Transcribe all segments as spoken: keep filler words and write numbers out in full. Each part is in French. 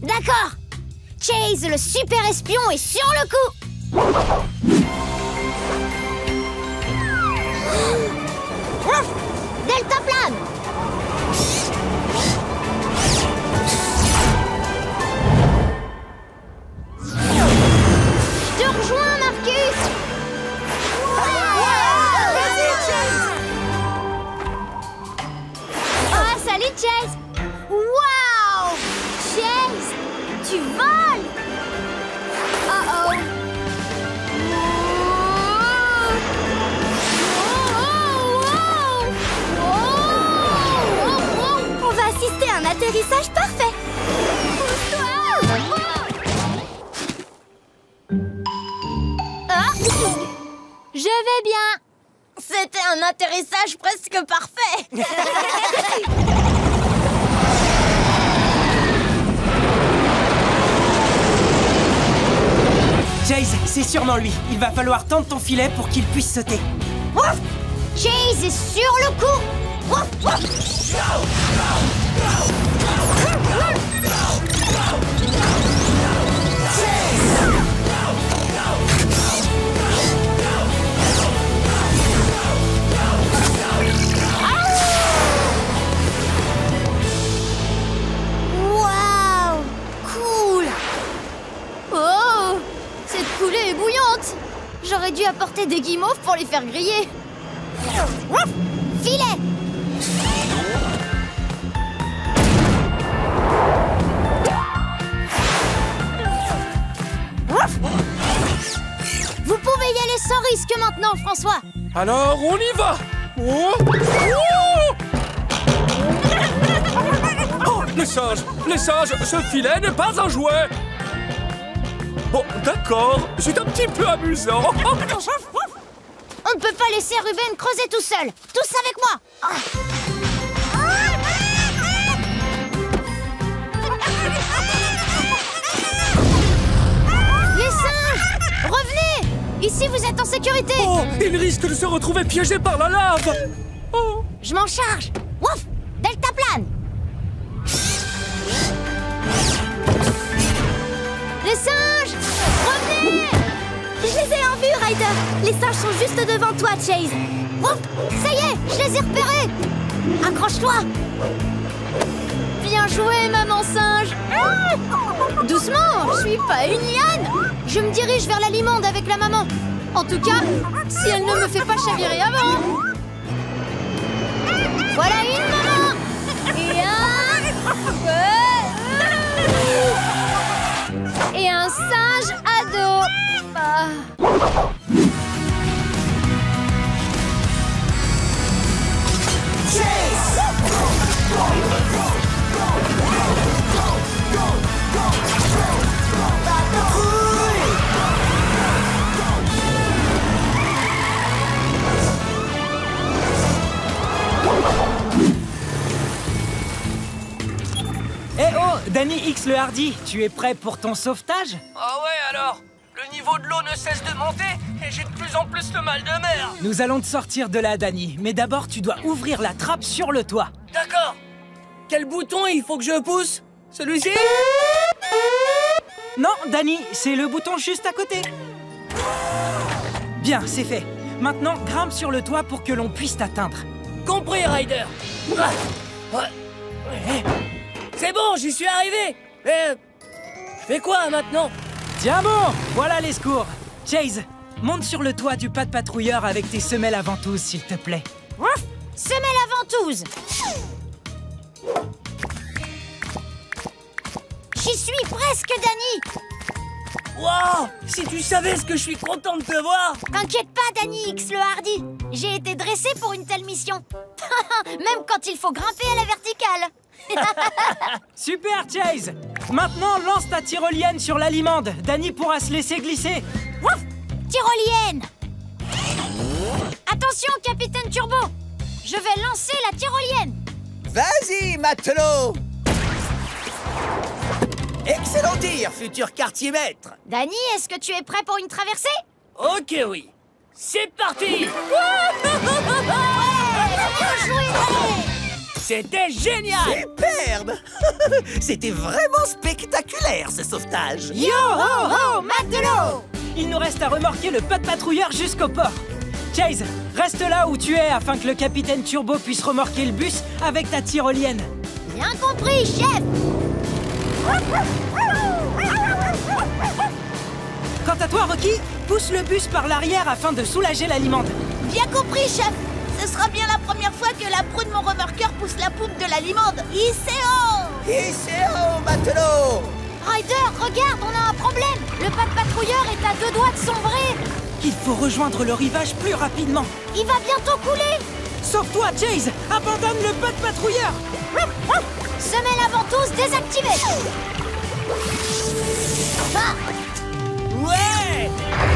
D'accord. Chase, le super espion, est sur le coup. Deltaplane. Je te rejoins, Marcus. Ah, salut, Chase. Waouh! Chase, tu voles! Oh-oh! On va assister à un atterrissage parfait. Ah! Je vais bien. C'était un atterrissage presque parfait. Chase, c'est sûrement lui. Il va falloir tendre ton filet pour qu'il puisse sauter. Ouf! Chase est sur le coup. Ouf, ouf. Waouh! Cool! Oh! Cette coulée est bouillante. J'aurais dû apporter des guimauves pour les faire griller. Ouf! Filet! Ouf! Vous pouvez y aller sans risque maintenant, François. Alors, on y va. Oh, oh, oh, les singes, les singes, ce filet n'est pas un jouet. Bon, d'accord, c'est un petit peu amusant. On ne peut pas laisser Ruben creuser tout seul. Tous avec moi. Les singes, revenez. Ici, vous êtes en sécurité. Oh, il risque de se retrouver piégé par la lave. Oh. Je m'en charge. Ouf! Deltaplane. Les singes, revenez. Je les ai en vue, Ryder. Les singes sont juste devant toi, Chase. Ouf! Ça y est, je les ai repérés. Accroche-toi. Bien joué, maman singe. Ah! Doucement, je suis pas une liane. Je me dirige vers la limonde avec la maman. En tout cas, si elle ne me fait pas chavirer avant. Voilà une maman. Et un... Et un singe ado. Ah. Eh oh, Danny X le Hardy, tu es prêt pour ton sauvetage? Ah ouais alors? Le niveau de l'eau ne cesse de monter et j'ai de plus en plus le mal de mer. Nous allons te sortir de là, Danny. Mais d'abord, tu dois ouvrir la trappe sur le toit. D'accord. Quel bouton il faut que je pousse? Celui-ci? Non, Danny, c'est le bouton juste à côté. Bien, c'est fait. Maintenant, grimpe sur le toit pour que l'on puisse t'atteindre. Compris, Ryder. Ah, ouais. Ouais. C'est bon, j'y suis arrivé. Mais je fais quoi maintenant? Tiens bon, voilà les secours. Chase, monte sur le toit du pas de patrouilleur avec tes semelles à ventouse, s'il te plaît. Ouf! Semelle à ventouse. J'y suis presque, Danny. Waouh! Si tu savais ce que je suis content de te voir! T'inquiète pas, Danny X le Hardy. J'ai été dressé pour une telle mission. Même quand il faut grimper à la verticale. Super, Chase. Maintenant, lance ta tyrolienne sur la limande. Danny pourra se laisser glisser. Ouf! Tyrolienne. Attention, Capitaine Turbo. Je vais lancer la tyrolienne. Vas-y, matelot. Excellent tir, futur quartier-maître. Danny, est-ce que tu es prêt pour une traversée? Ok, oui. C'est parti! Bien joué! C'était génial! Superbe. C'était vraiment spectaculaire. super ce sauvetage. Yo ho ho, Matelot! Il nous reste à remorquer le Pat Patrouilleur jusqu'au port. Chase, reste là où tu es afin que le capitaine Turbo puisse remorquer le bus avec ta tyrolienne. Bien compris, chef! Quant à toi, Rocky, pousse le bus par l'arrière afin de soulager la limande. Bien compris, chef. Ce sera bien la première fois que la proue de mon remorqueur pousse la poupe de la limande. Iceo! Iceo, matelot! Ryder, regarde, on a un problème! Le Pat Patrouilleur est à deux doigts de sombrer! Il faut rejoindre le rivage plus rapidement. Il va bientôt couler! Sauve-toi, Chase! Abandonne le Pat Patrouilleur! Semelle à ventouse désactivée! Ah! Ouais!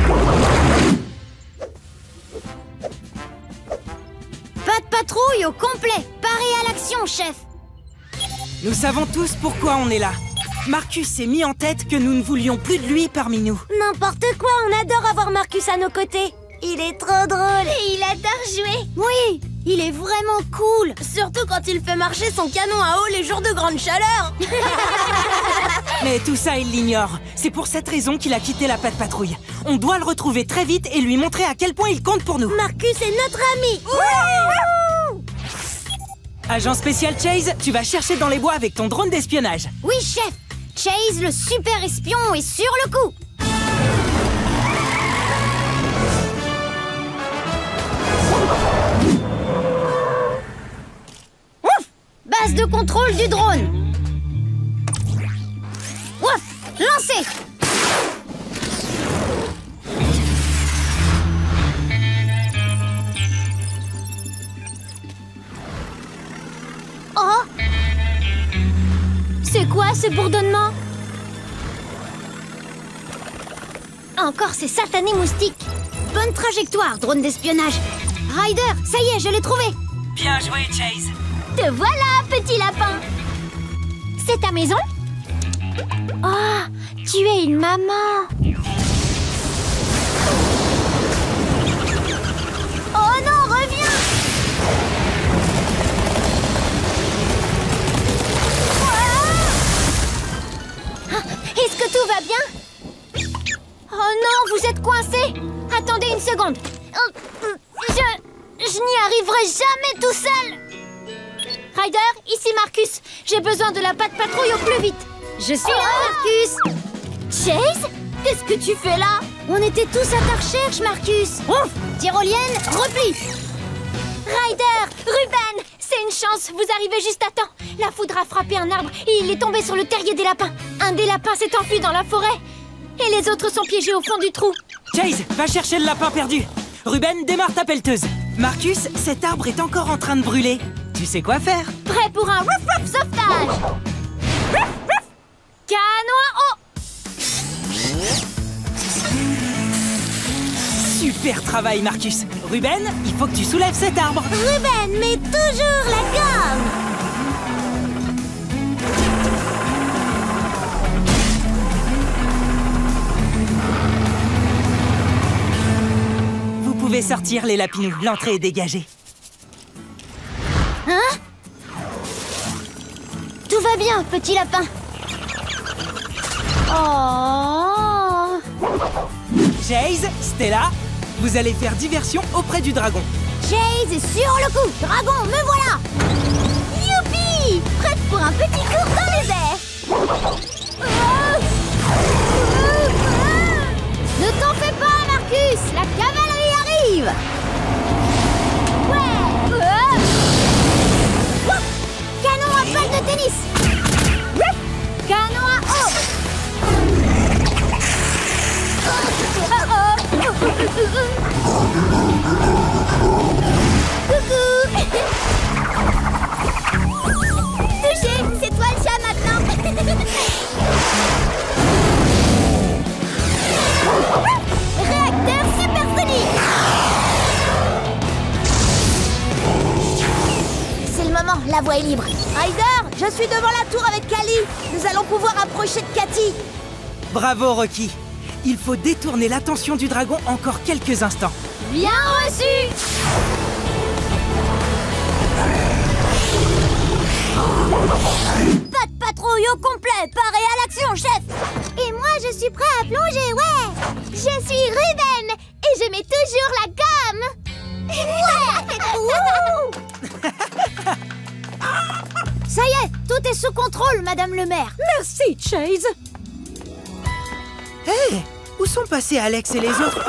Pas de patrouille au complet! Paré à l'action, chef! Nous savons tous pourquoi on est là. Marcus s'est mis en tête que nous ne voulions plus de lui parmi nous. N'importe quoi, on adore avoir Marcus à nos côtés. Il est trop drôle et il adore jouer. Oui! Il est vraiment cool! Surtout quand il fait marcher son canon à eau les jours de grande chaleur. Mais tout ça, il l'ignore. C'est pour cette raison qu'il a quitté la Pat Patrouille. On doit le retrouver très vite et lui montrer à quel point il compte pour nous. Marcus est notre ami. Agent spécial Chase, tu vas chercher dans les bois avec ton drone d'espionnage. Oui, chef! Chase, le super espion, est sur le coup! Ouf! Base de contrôle du drone! Ouf! Lancé! Oh! C'est quoi ce bourdonnement? Encore ces satanés moustiques! Bonne trajectoire, drone d'espionnage! Ryder, ça y est, je l'ai trouvé! Bien joué, Chase! Te voilà, petit lapin! C'est ta maison? Oh, tu es une maman! Oh non, reviens! Est-ce que tout va bien? Oh non, vous êtes coincé! Attendez une seconde! Je... je n'y arriverai jamais tout seul! Ryder, ici Marcus. J'ai besoin de la Pat Patrouille au plus vite. Je suis là, Marcus! Chase? Qu'est-ce que tu fais là? On était tous à ta recherche, Marcus! Ouf! Tyrolienne, repli! Ryder! Ruben! C'est une chance, vous arrivez juste à temps. La foudre a frappé un arbre et il est tombé sur le terrier des lapins. Un des lapins s'est enfui dans la forêt. Et les autres sont piégés au fond du trou. Chase, va chercher le lapin perdu. Ruben, démarre ta pelleteuse. Marcus, cet arbre est encore en train de brûler. Tu sais quoi faire? Prêt pour un rouf rouf sauvetage! Rouf rouf! Canon à eau! Super travail, Marcus. Ruben, il faut que tu soulèves cet arbre. Ruben met toujours la gomme. Vous pouvez sortir, les lapinous. L'entrée est dégagée. Hein? Tout va bien, petit lapin. Oh! Chase, Stella, vous allez faire diversion auprès du dragon. Chase est sur le coup. Dragon, me voilà. Youpi! Prête pour un petit tour dans les airs. Ne t'en fais pas, Marcus. La cavalerie arrive. Ouais. Canon à balle de tennis. Canon à eau. Coucou. Touché, c'est toi le chat maintenant. Réacteur supersonique. C'est le moment, la voie est libre. Ryder, je suis devant la tour avec Kali. Nous allons pouvoir approcher de Cathy. Bravo, Rocky. Il faut détourner l'attention du dragon encore quelques instants. Bien reçu. Pas de patrouille au complet, paré à l'action, chef. Et moi, je suis prêt à plonger, ouais. Je suis Ruben et je mets toujours la gomme. Ouais. Ça y est, tout est sous contrôle, Madame le maire. Merci, Chase. Hé, où sont passés Alex et les autres?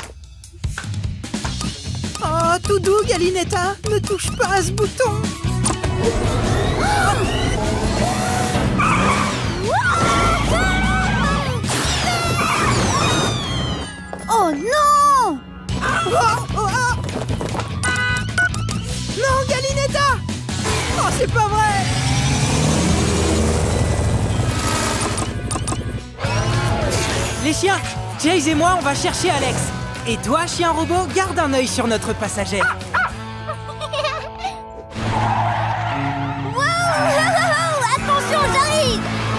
Oh, oh tout doux, Galinetta, ne touche pas à ce bouton. Oh non! Oh, oh, oh. Non, Galinetta! Oh, c'est pas vrai! Les chiens, Chase et moi, on va chercher Alex. Et toi, chien robot, garde un œil sur notre passagère. Attention, j'arrive!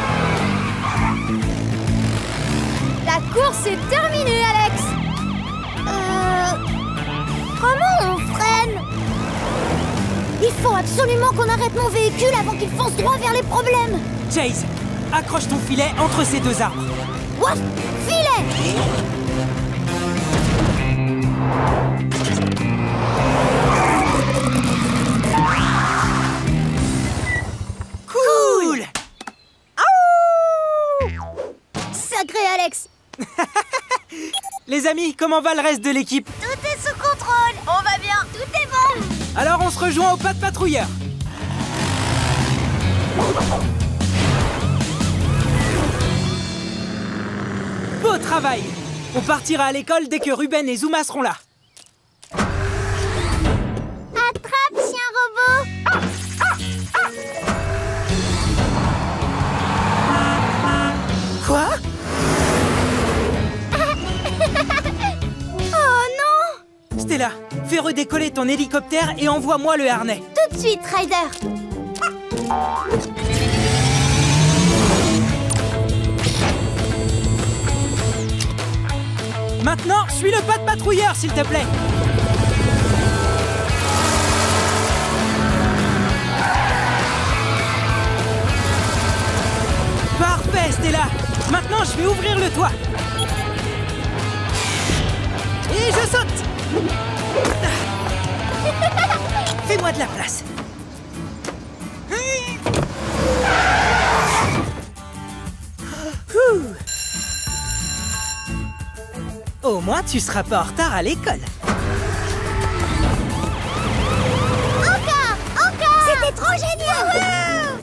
La course est terminée, Alex. Euh... Comment on freine? Il faut absolument qu'on arrête mon véhicule avant qu'il fonce droit vers les problèmes. Chase, accroche ton filet entre ces deux arbres. What? Filet! Cool! Sacré Alex! Les amis, comment va le reste de l'équipe? Tout est sous contrôle! On va bien! Tout est bon! Alors on se rejoint au pas de patrouilleur. Beau travail! On partira à l'école dès que Ruben et Zuma seront là. Attrape, chien robot! Quoi? Oh non! Stella, fais redécoller ton hélicoptère et envoie-moi le harnais. Tout de suite, Ryder! Maintenant, suis le pas de patrouilleur, s'il te plaît. Parfait, Stella. Maintenant, je vais ouvrir le toit. Et je saute. Fais-moi de la place. Ouh. Au moins, tu seras pas en retard à l'école.